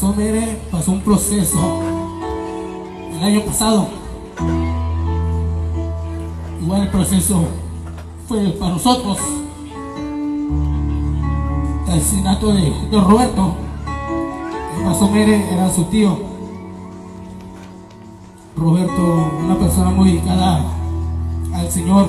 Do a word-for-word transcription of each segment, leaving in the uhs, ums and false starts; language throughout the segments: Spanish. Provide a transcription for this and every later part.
pasó, mire, pasó un proceso el año pasado. Igual el proceso fue para nosotros. El asesinato de, de Roberto, que pasó, mire, era su tío. Roberto, una persona muy dedicada al Señor.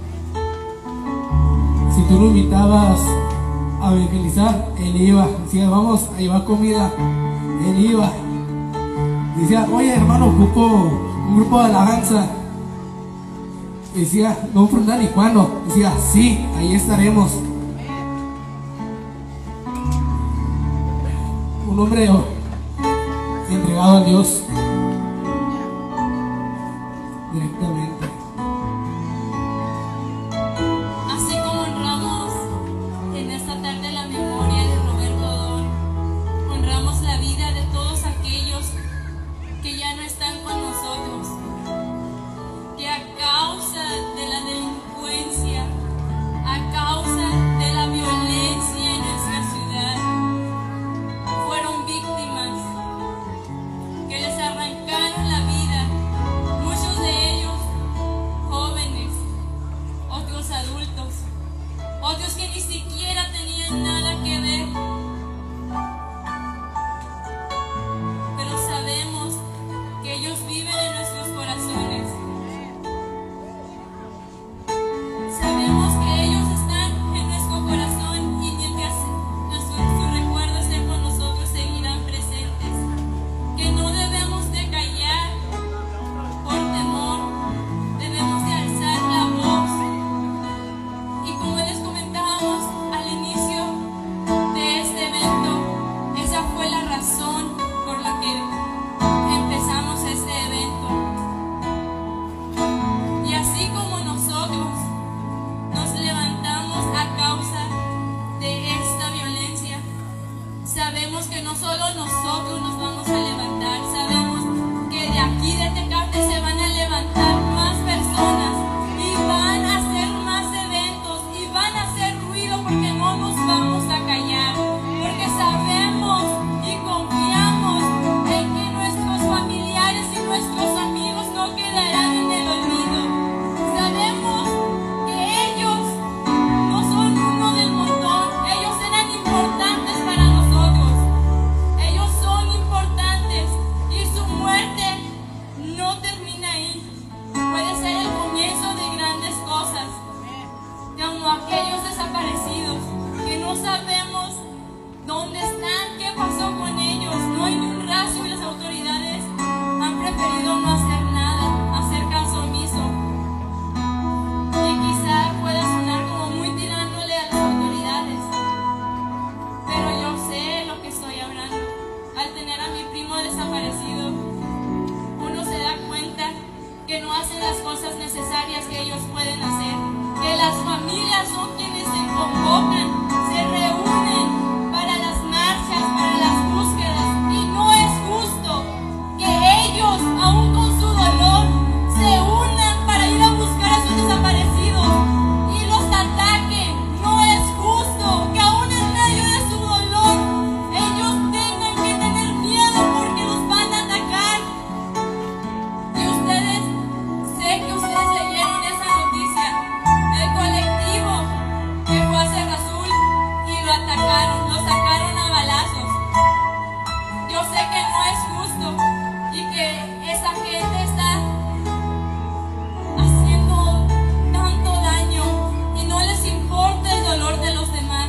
Si tú lo invitabas a evangelizar, él iba. Decía, vamos a llevar comida, él iba. Decía, oye hermano, ocupo un grupo de alabanza. Decía, no preguntar ni cuándo. Decía, sí, ahí estaremos. Un hombre entregado a Dios directamente. Así como honramos en esta tarde la memoria de Roberto Odón, honramos la vida de todos aquellos que ya no están con nosotros, que a causa de la delincuencia, a causa de la violencia en nuestra ciudad, fueron víctimas, que les arrancaron la vida, muchos de ellos jóvenes, otros adultos, otros que ni siquiera tenían nada que ver. Pero sabemos que ellos viven en nuestros corazones. Sabemos que ellos están en nuestro corazón y mientras nuestro, su recuerdo esté con nosotros seguirán presentes. Que no debemos de callar por temor, debemos de alzar la voz. Y como les comentábamos al inicio de este evento, esa fue la razón por la que empezamos este evento. Y así como nosotros nos levantamos a causa de esta violencia, sabemos que no solo nosotros nos vamos a levantar, sabemos que de aquí de Tecate se van a levantar más personas y van a hacer más eventos y van a hacer ruido, porque no nos vamos a callar, porque sabemos y confiamos en que nuestros familiares y nuestros amigos no quedarán en el olvido. Sabemos que ellos no son uno del montón, ellos eran importantes para nosotros, ellos son importantes y su muerte no termina ahí, puede ser el comienzo de grandes cosas, como aquellos desaparecidos que no sabemos dónde están, qué pasó con ellos, no hay ni un rastro y las autoridades han preferido no hacer nada, hacer caso omiso. Y quizá pueda sonar como muy tirándole a las autoridades, pero yo sé lo que estoy hablando. Al tener a mi primo desaparecido, uno se da cuenta que no hacen las cosas necesarias que ellos pueden hacer, que las familias son quienes se convocan, se reúnen para las marchas, para las búsquedas, y no es justo que ellos, aún con su dolor, se unan para ir a buscar a sus desaparecidos y los ataquen. No es justo que aún en medio de su dolor ellos tengan que tener miedo porque los van a atacar. Y ustedes, sé que ustedes leyeron esa noticia, el colectivo que fue a Cerro Azul y lo atacaron, lo sacaron a balazos. Yo sé que no es justo y que esa gente está haciendo tanto daño y no les importa el dolor de los demás.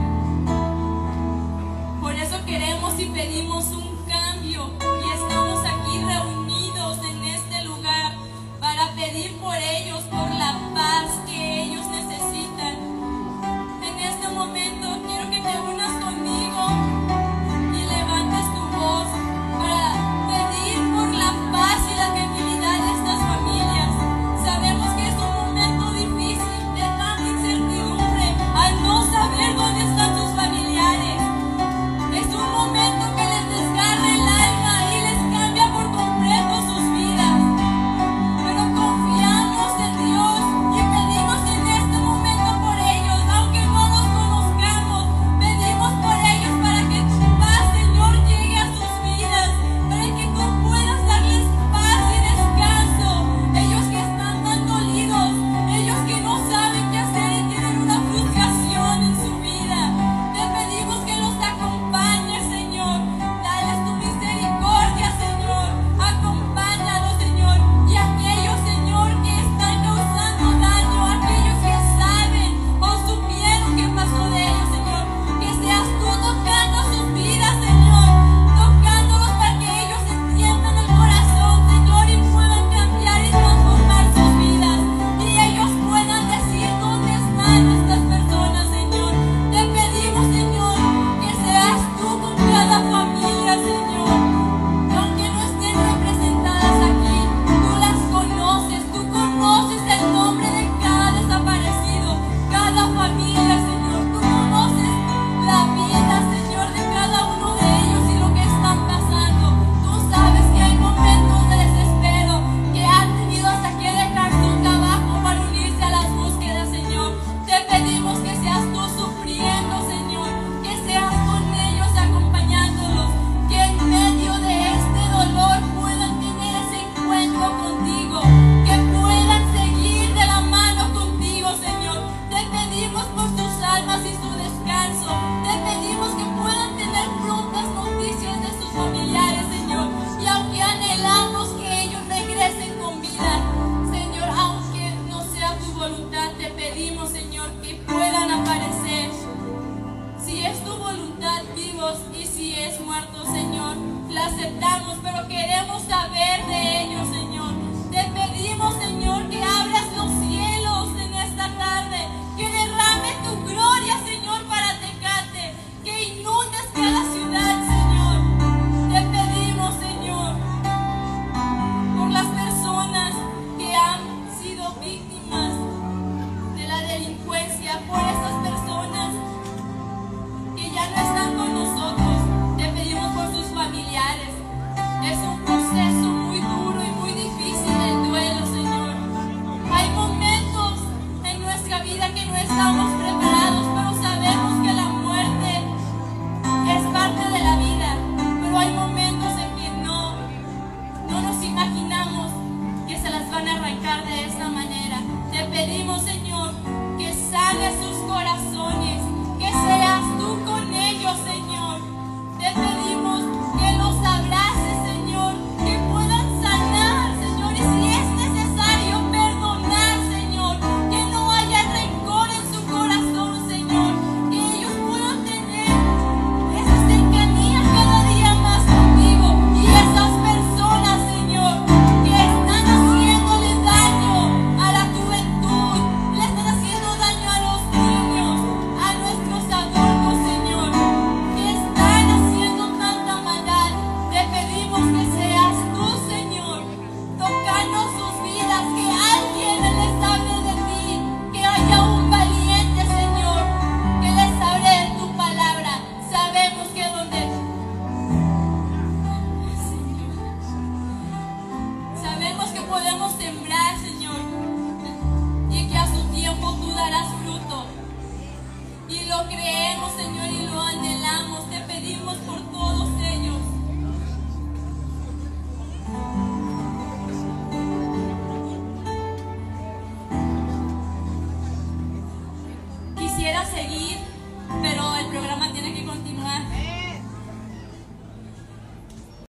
Por eso queremos y pedimos un cambio y estamos aquí reunidos en este lugar para pedir por ellos, por la paz que ellos necesitan. En este momento quiero que te unas conmigo y levantes tu voz para pedir por la paz y la tranquilidad de estas familias. Sabemos que es un momento difícil, de tanta incertidumbre, al no saber dónde están tus familiares. Es un momento que les desgarra Dios, y si es muerto, Señor, la aceptamos, pero queremos saber de ellos, Señor. Te pedimos, Señor, que abras los cielos en esta tarde, que derrame tu gloria, Señor, para Tecate, que inundes cada ciudad, Señor. Te pedimos, Señor, por las personas que han sido víctimas de la delincuencia, por esas personas que ya no están